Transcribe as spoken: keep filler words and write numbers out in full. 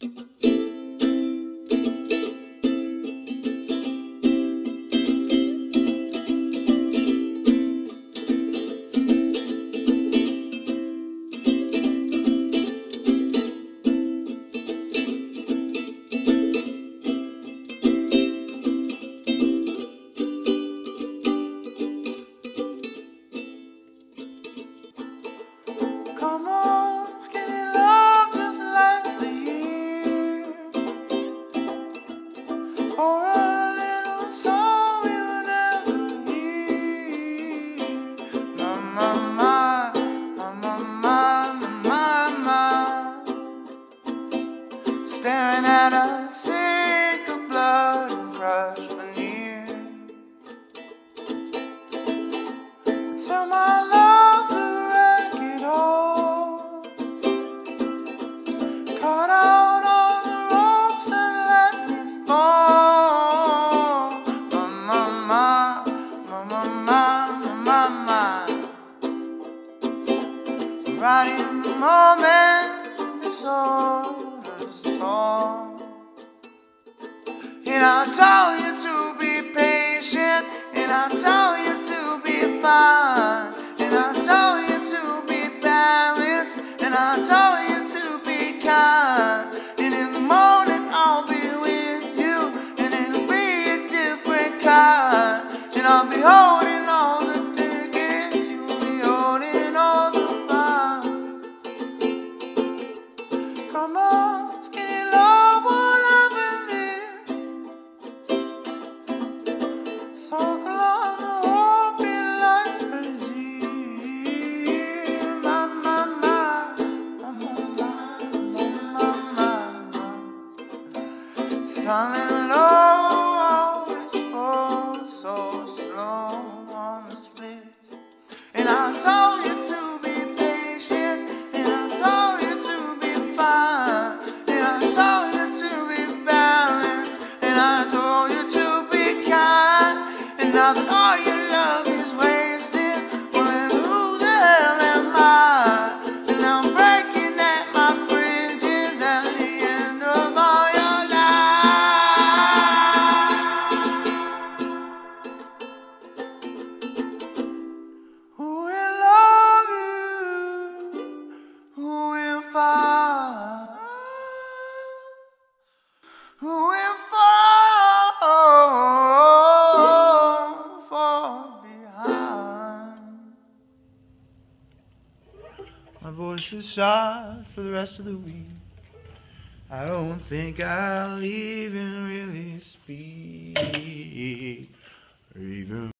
Come on, skinny love, just last a year, or a little song we would never hear. My, my, my, my, my, my, my, my, staring at a sink of blood and crushed veneer. Until my love will wreck it all, cut out all the ropes and let me fall. My, my, my, my, my, my, my, my. Right in the moment this order's torn, and I tell you to be patient, and I tell you to be fine, and I tell you to be balanced, and I tell you to be kind. And in the morning I'll be with you, and it'll be a different kind. And I'll be holding all the tickets, you'll be holding all the fun. Come on, skinny love, what happened here? Circle on the hope in like crazy. My, my, my, my, my, my, my, my. Silent low, it's oh so slow on the split. And I told you to be patient, and I told you to be fine, and I told you to be balanced, and I told you to be kind. And now that all your love is wasted, well then who the hell am I? And now I'm breaking at my bridges at the end of all your life. Who will love you? Who will fight? Who will fall, fall behind? My voice is shot for the rest of the week. I don't think I'll even really speak, or even